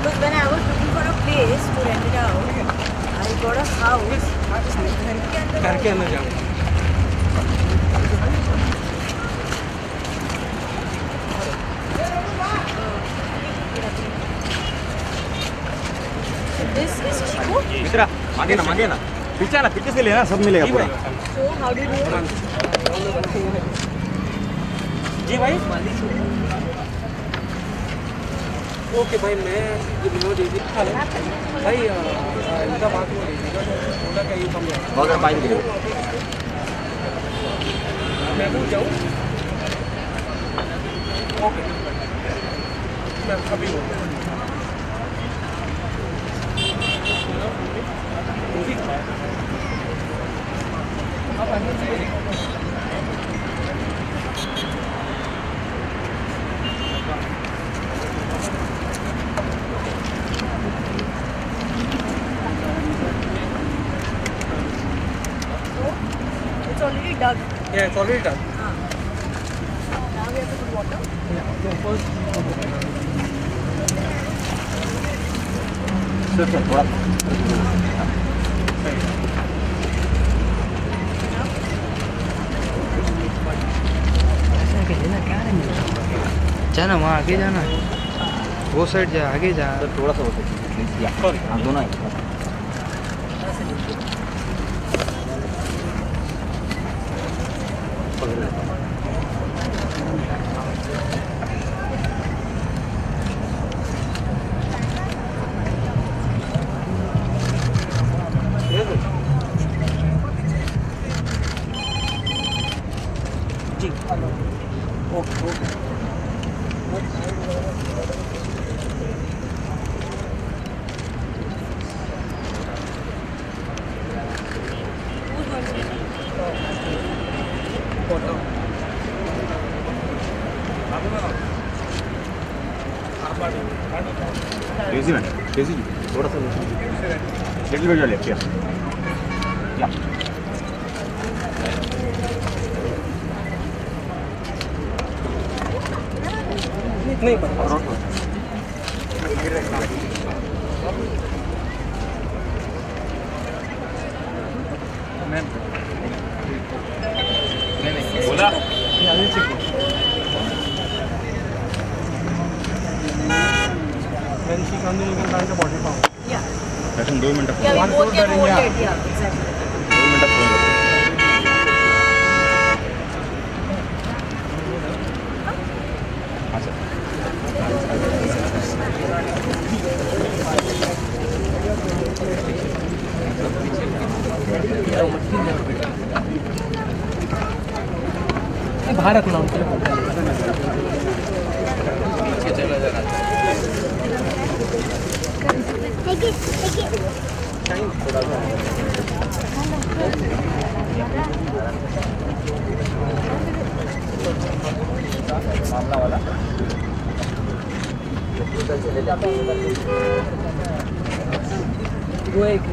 Because when I was looking for a place to rent it out, I got a house. घर के अंदर जाओ. This is Chico. मित्रा मांगे ना पीछे से लेना सब मिलेगा पूरा. So how do you do it? जी भाई. ओके भाई मैं ये वीडियो दे दी भाई इनका बात हो रही थी थोड़ा का ये कम है अगर बाइक दे मैं पूछ जाऊँ ओके मैं अभी आप अंदर से It's already dug. Yeah, it's already done. Now we have to put water. Yeah, so first. Sir थोड़ा जाना वहाँ आगे जाना वो साइड जा आगे जा सर थोड़ा सा होता है हाँ दोनों जी okay okay Crazy man, crazy. थोड़ा सा little bit left here. Yeah. नहीं पता बोला When she comes in, you can find the body part. Yeah. Fashion 2 minute Yeah, we both can hold it. Yeah, exactly. 2 minute हाँ sir बाहर रखना उनके मामला वाला वो एक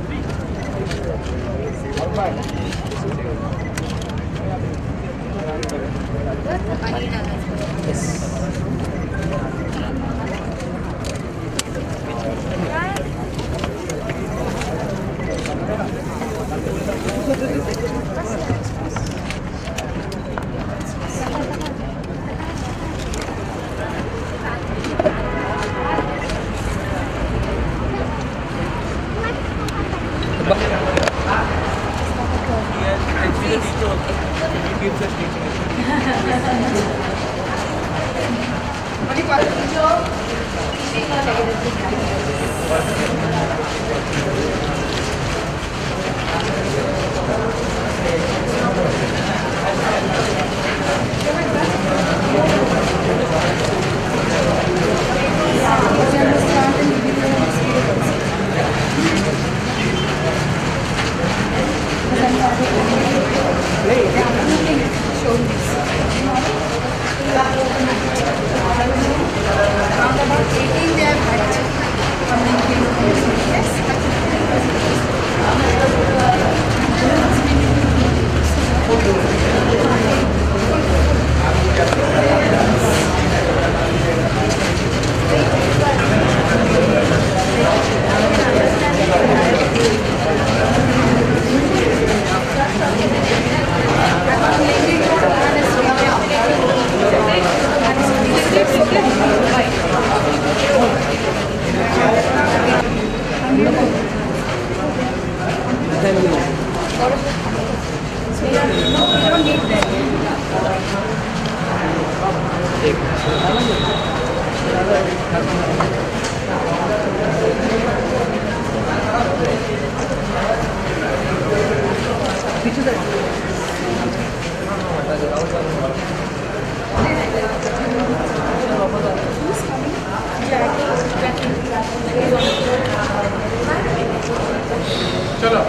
चलो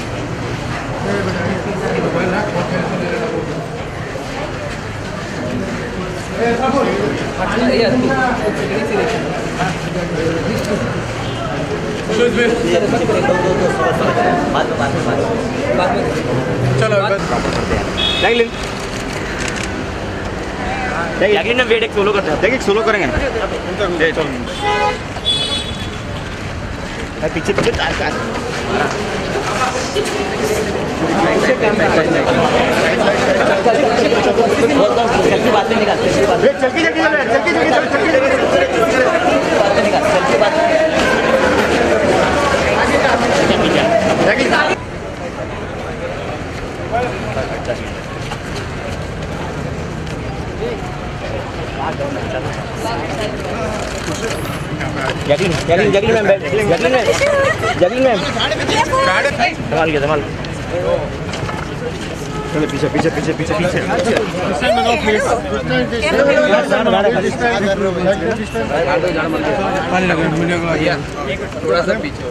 चलो जैकलिन ने वेट एक सोलो करते हैं। देख एक सोलो करेंगे ना। चलो पीछे पीछे बातें निकालते जैकलिन मैम संभाल चलो पीछे पीछे पीछे पीछे पीछे थोड़ा सा पीछे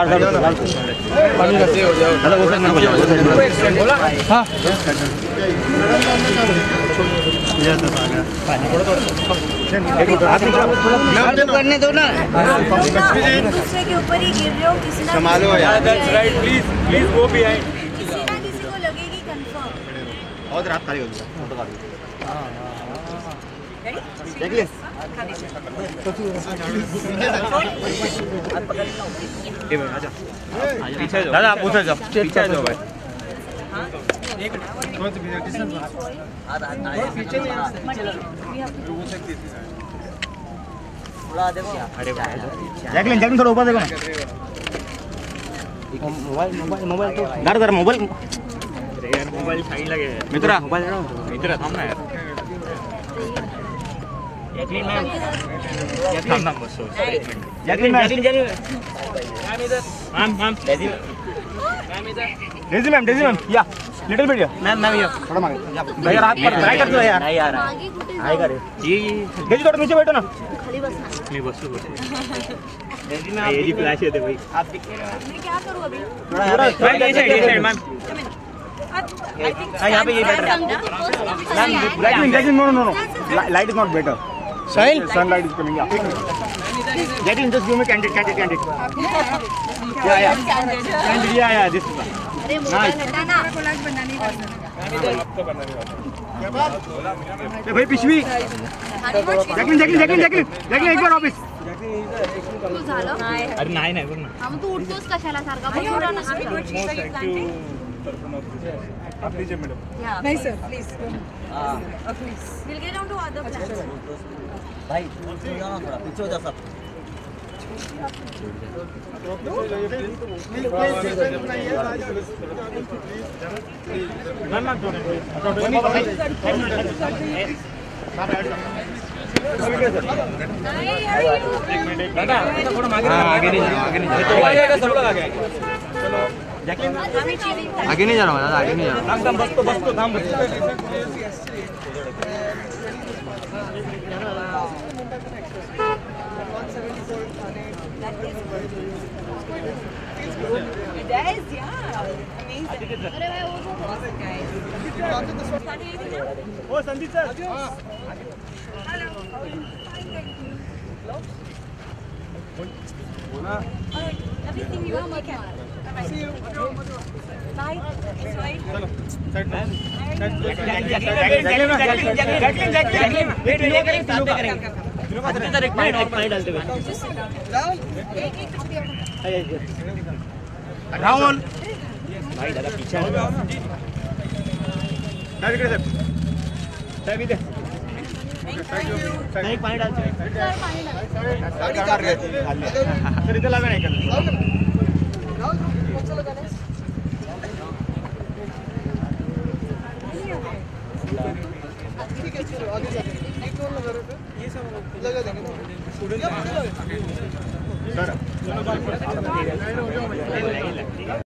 करने दो ना, दूसरे के ऊपर ही गिर रहे हो, किसी ना संभालो यार। Please please go behind. किसी ना किसी को लगेगी कंफर्म। बहुत रात खाली हो गया फोटो काट जैकलिन पीछे जाओ दादा, आप उधर जाओ, पीछे जाओ भाई। जैकलिन जैकलिन थोड़ा ऊपर देखो ना। मोबाइल तो दादा मोबाइल यार, मोबाइल साइड लगे मित्रा, मोबाइल इधर सामने यार। जैकलिन मैम सामने बस Jacqueline ma'am ma'am Daisy ma'am या लिटिल बिट या मैम या थोड़ा मांगे भैया हाथ पर ट्राई कर दो यार। नहीं यार आएगा रे जी डेजी थोड़ा नीचे बैठो ना। खाली बस नहीं बस डेजी मैम ये जी फ्लैश है दे भाई। आप दिख रहे हो मैं क्या करूं अभी? थोड़ा ये साइड मैम यहां पे ये बेटर है ma'am. Jacqueline no light is not better. Sunlight is coming. Yeah. Jacqueline, just give me candid. Yeah. Candid. Yeah. This is. अरे मोबाइल हटाना। भाई पिशवी। जॅकलिन एक बार ऑफिस। तू झालं? अरे नाही बोल ना। हा मग तू उठतोस कशाला सारखा? आप लीजिए मैडम। नहीं sir please will get down to other plans. भाई थोड़ा पीछे हो जा सब। आगे नहीं जा रहा हूँ दादा, आगे नहीं जा रहा। बस तो दाम बस। ओ Sandeep sir everything you want, okay. See you. Bye. Rahul भाई दादा पीछे नहीं पानी डालते सर इधर लगा नहीं कर लगा देंगे